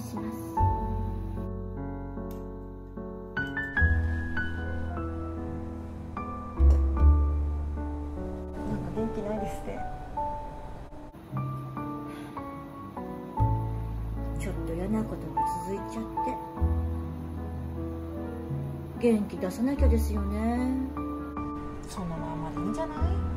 します。なんか元気ないですね。ちょっと嫌なことが続いちゃって元気出さなきゃですよね。 そのままでいいんじゃない？